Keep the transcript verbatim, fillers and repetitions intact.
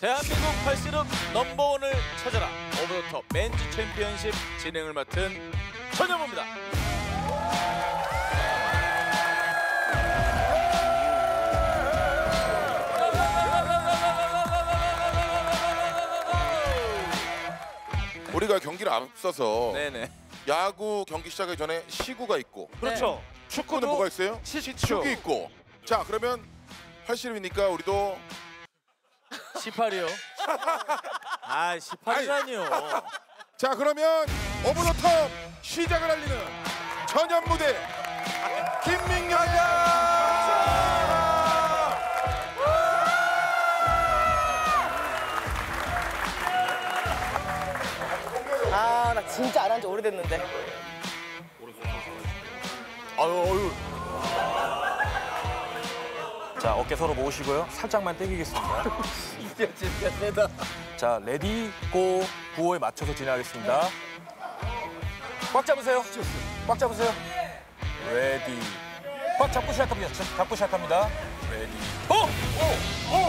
대한민국 팔씨름 넘버원을 찾아라. 오버 더 톱 맨즈 챔피언십 진행을 맡은 전현무입니다. 우리가 경기를 앞서서 네네. 야구 경기 시작하기 전에 시구가 있고, 그렇죠. 축구는 뭐가 있어요? 시축이 있고. 자, 그러면 팔씨름이니까 우리도 십팔이요. 아, 십팔이라니요. 자, 그러면 오버 더 톱 시작을 알리는 전현 무대 김민경. 아, 나 진짜 안 한 지 오래됐는데. 아유, 어유. 자, 어깨 서로 모으시고요. 살짝만 당기겠습니다. 진짜 진짜 세다. 자, 레디, 고, 구호에 맞춰서 진행하겠습니다. 꽉 잡으세요. 꽉 잡으세요. 레디. 꽉 잡고 시작합니다. 잡고 시작합니다. 레디. 오! 오! 오!